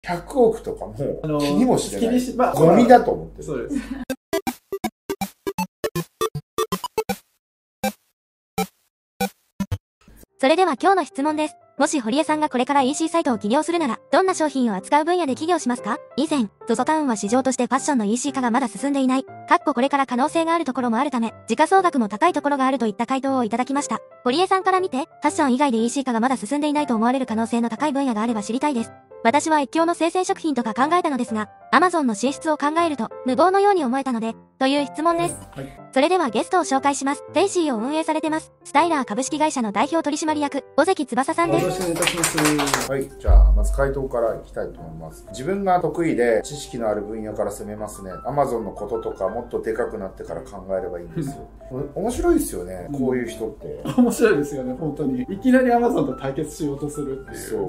100億とかも気にもしてない。 まあ、 ゴミだと思ってる。 そうです。 それでは今日の質問です。もし堀江さんがこれから EC サイトを起業するなら、どんな商品を扱う分野で起業しますか？以前、ZOZOタウンは市場としてファッションの EC 化がまだ進んでいない。これから可能性があるところもあるため、時価総額も高いところがあるといった回答をいただきました。堀江さんから見て、ファッション以外で EC 化がまだ進んでいないと思われる可能性の高い分野があれば知りたいです。私は越境の生鮮食品とか考えたのですが、Amazon の進出を考えると無謀のように思えたので、という質問です。はい、それではゲストを紹介します。フェイシーを運営されてます。スタイラー株式会社の代表取締役、尾関翼さんです。 よろしくお願いいたします。 はい、じゃあ、まず回答からいきたいと思います。自分が得意で知識のある分野から攻めますね。Amazon のこととかもっとでかくなってから考えればいいんですよ。面白いですよね、こういう人って。 面白いですよね、本当に。いきなり Amazon と対決しようとするっていう。 そう。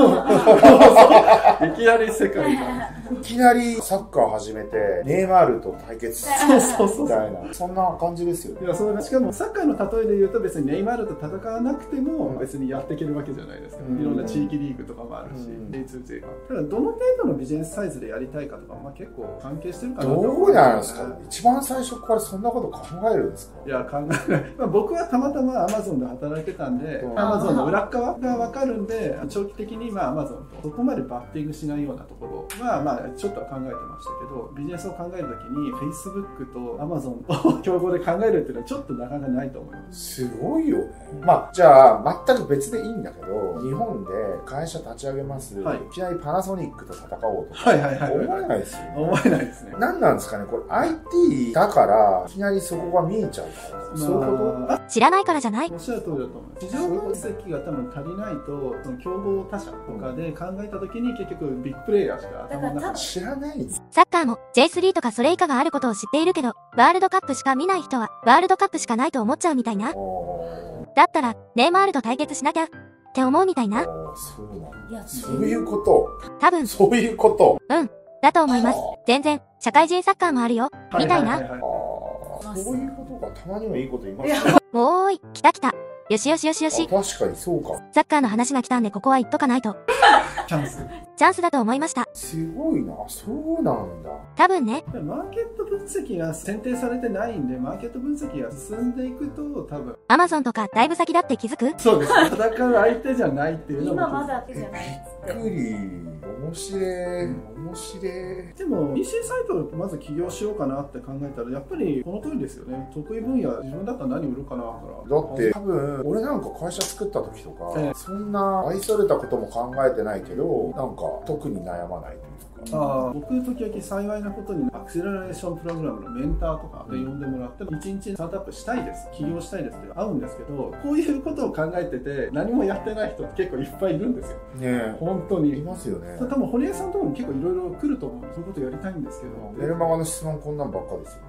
いきなり世界が。 いきなりサッカー始めて、ネイマールと対決みたいな、そんな感じですよ。 いや、それしかもサッカーの例えで言うと別にネイマールと戦わなくても別にやっていけるわけじゃないですか。いろんな地域リーグとかもあるし、A2J が。ただどの程度のビジネスサイズでやりたいかとか、まあ結構関係してるかなと思どうなんですか？一番最初からそんなこと考えるんですか？ いや、考えない。まあ僕はたまたま Amazon で働いてたんで、Amazon の裏側がわかるんで、長期的にまあ Amazon とそこまでバッティングしないようなところはまあちょっとは考えてましたけど、ビジネスを考えるときに Facebook と Amazon を競合で考えるっていうのはちょっとなかなかないと思います。 すごいよね。まあじゃあ全く別でいいんだけど、日本で会社立ち上げます、いきなりパナソニックと戦おうとか思えないですよね。 思えないですね。 何なんですかね、これ IT だからいきなりそこが見えちゃうから、そういうこと？ 知らないからじゃない。 おっしゃる通りだと思います。市場分析が多分足りないと、その競合他社とかで考えたときに結局ビッグプレイヤーしか頭の中に知らないんです。 サッカーも J3 とかそれ以下があることを知っているけど、ワールドカップしか見ない人はワールドカップしかないと思っちゃうみたいな。だったらネイマールと対決しなきゃって思うみたいな。 そうなんだ。そういうこと。 多分そういうこと。 だと思います。全然社会人サッカーもあるよみたいな。 そういうことがたまにはいいこと言いますね。 おーい、来た。よし。 確かにそうか。 サッカーの話が来たんでここは言っとかないと。 チャンスだと思いました。 すごいな、そうなんだ。 多分ね。 マーケット分析が選定されてないんで、マーケット分析が進んでいくと多分。 Amazon とかだいぶ先だって気づく？ そうです。戦う相手じゃないっていうのも。 今まだ手じゃないっつって。 びっくり。面白い。 でも EC サイトをまず起業しようかなって考えたらやっぱりこの通りですよね。得意分野自分だったら何売るかなから。 だって多分俺なんか会社作った時とか、そんな愛されたことも考えてないけど、なんか特に悩まないというか。 僕時々幸いなことにアクセラレーションプログラムのメンターとかで呼んでもらって1日スタートアップしたいです起業したいですって会うんですけど、こういうことを考えてて何もやってない人って結構いっぱいいるんですよね。本当にいますよね。 多分堀江さんとかも結構いろいろ来ると思うんで、そういうことやりたいんですけど、 メルマガの質問こんなんばっかですよ。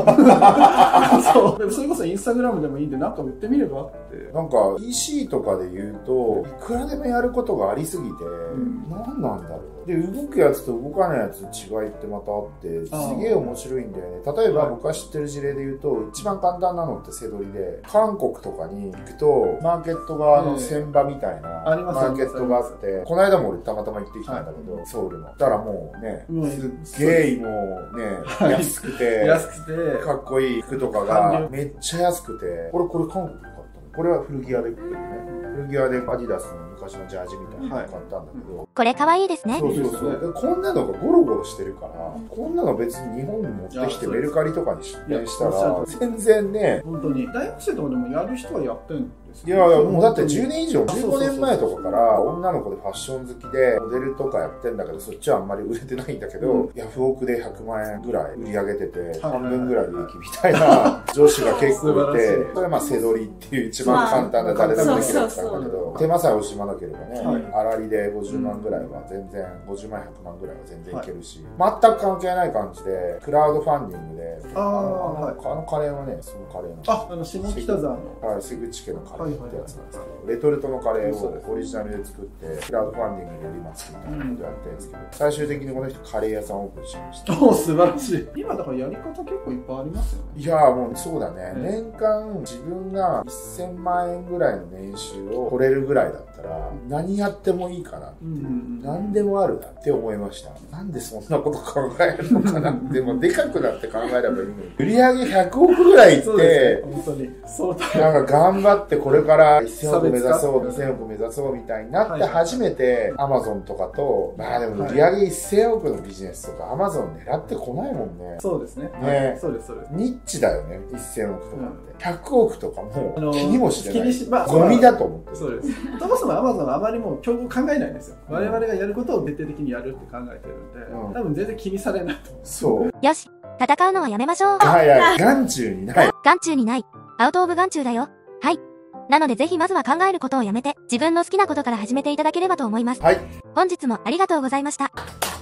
そうでもそれこそインスタグラムでもいいんでなんか売ってみればって。 なんか EC とかで言うといくらでもやることがありすぎて、何なんだろう。で動くやつと動かないやつの違いってまたあってすげえ面白いんだよね。例えば僕が知ってる事例で言うと一番簡単なのってセドリで、韓国とかに行くとマーケット側の船場みたいなマーケットがあって、この間も俺たまたま行ってきたんだけど、ソウルの。だからもうね、すっげえもうね、安くてかっこいい服とかがめっちゃ安くて、これ韓国で買ったの。これは古着屋で買ったのね。古着屋でアディダスの昔のジャージみたいなの買ったんだけど、 これ可愛いですね。 そうでこんなのがゴロゴロしてるから、こんなの別に日本に持ってきてメルカリとかに出店したら全然ね。 本当に大学生とかでもやる人はやってんですいやもうだって10年以上15年前とかから女の子でファッション好きでモデルとかやってんだけど、そっちはあんまり売れてないんだけど、ヤフオクで100万円ぐらい売り上げてて半分ぐらい利益みたいな女子が結構いて、それはセドリっていう一番簡単な誰でもできるやつなんだけど、手間さえ惜しまなければね、粗利で50万ぐらいは全然、50万100万ぐらいは全然いけるし、全く関係ない感じでクラウドファンディングで、あのカレーはね、そのカレーなんです。 下北沢の瀬口家のカレーってやつなんですけど、レトルトのカレーをオリジナルで作ってクラウドファンディングで売りますみたいなことやってるんですけど、最終的にこの人カレー屋さんオープンしました。 おお、素晴らしい。今だからやり方結構いっぱいありますよね。 いやーもうそうだね、年間自分が1000万円ぐらいの年収を取れるぐらいだったら何やってもいいかな、何でもあるなって思いました。なんでそんなこと考えるのかなってもうでかくなって考えればいいのに、売り上げ100億ぐらいいって、 本当にそうだ、 なんか頑張ってこれから1000億目指そう、2000億目指そうみたいになって初めてアマゾンとかと、まあでも売り上げ1000億のビジネスとかアマゾン狙ってこないもんね。 そうですね。 ね、 そうです、そうです。 ニッチだよね、1000億とかって。100億とかもう気にもしてない。 まあ、 ゴミだと思ってる。 そうです。そもそもアマゾンはあまりもう競合考えないんですよ。我々がやることを徹底的にやるって考えてるんで、多分全然気にされないと思う。 そう。 よし、戦うのはやめましょう。 はいはい、眼中にない。 眼中にない。アウトオブ眼中だよ。はい。なのでぜひまずは考えることをやめて、自分の好きなことから始めていただければと思います。 はい。 本日もありがとうございました。